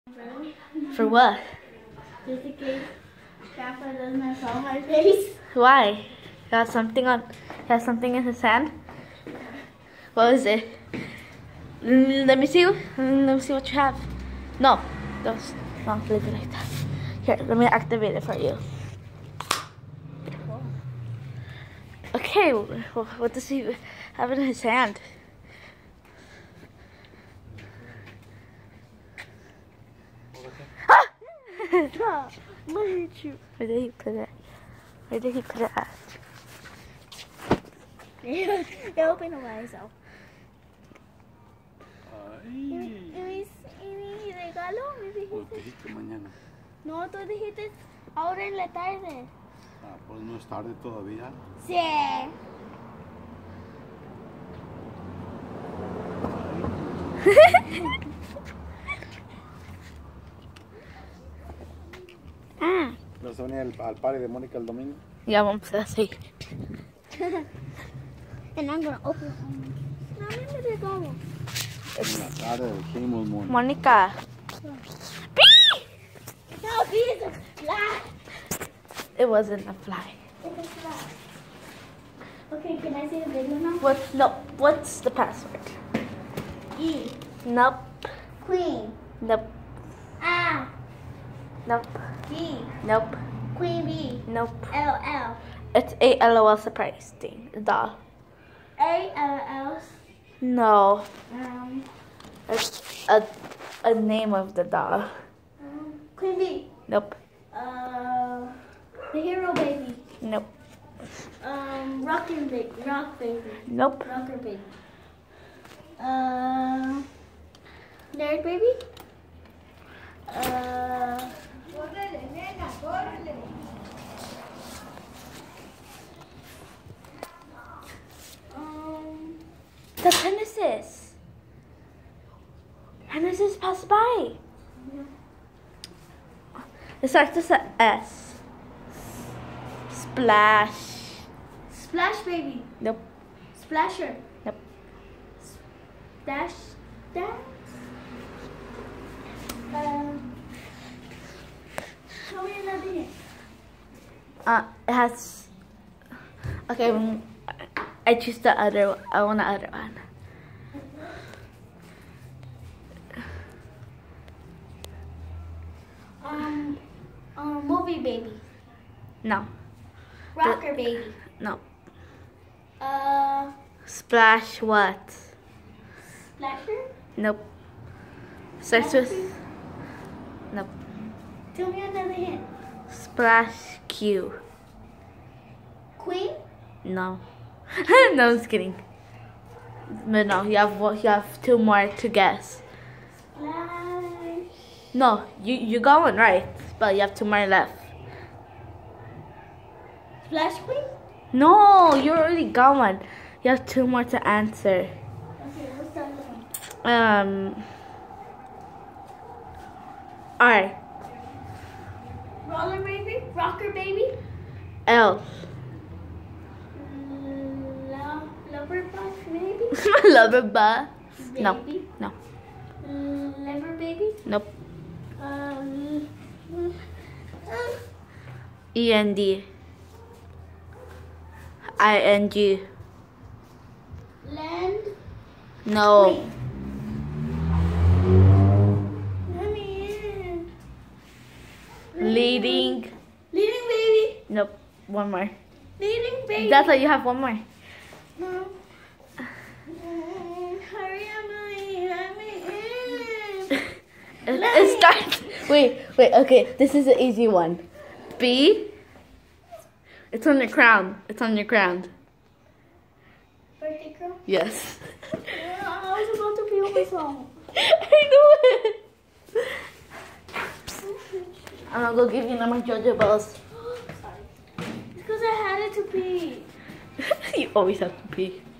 For what? Just in case Grandpa doesn't saw my face. Why? He has something on. He has something in his hand. What is it? Let me see. Let me see what you have. No, don't leave it like that. Here, let me activate it for you. Okay, what does he have in his hand? Stop. Look at you. Where did he put it? Where did he put it at? They open it by itself. ¿Y regalo? Lo dijiste mañana. No, tú dijiste ahora en la tarde. Ah, pues no es tarde todavía. Sí. ¿Vas a venir al party de Mónica el domingo? Ya vamos a seguir. And I'm gonna open it. No, me regalo. En la tarde dijimos, Mónica. Mónica. No, these are flat. It wasn't a fly. It's a flat. Okay, can I see the video now? What's the password? E. Nope. Queen. Nope. A. Nope. B. Nope. Queen B. Nope. L. L. It's a LOL surprise thing. Doll. A. L. L. No. It's a name of the doll. Queen B. Nope. The hero baby. Nope. Rock baby. Nope. Rocker baby. Nerd baby. The Genesis. Genesis passed by. It starts with an S. Splash. Splash baby. Nope. Splasher. Nope. Dash. Tell me another hint. It has. Okay, I choose the other one. I want the other one. Movie baby. No. Rocker baby. No. Splash what? Splasher. Nope. Starts with. Nope. Tell me another hint. Splash Q. Queen. No. No, I'm just kidding. But no, you have two more to guess. Splash. No, you're going right, but you have two more left. Splash Queen. No, you're already going. You have two more to answer. Okay, what's the other one? Alright. Roller baby. Rocker baby. L. Lover bus maybe. Lover bus. No. Baby. No. Lever baby. Nope. END. ING. Land. No. Queen. Let me in. Leading. Leading baby. Nope. One more. Leading baby. That's all you have. One more. No. Hurry up, let me in. It starts. Wait. Okay, this is an easy one. B. It's on your crown. It's on your crown. Birthday girl. Yes. I was about to pee on my song. I knew it. I'm gonna go give you my JoJo balls. Sorry. It's because I had it to pee. You always have to pee.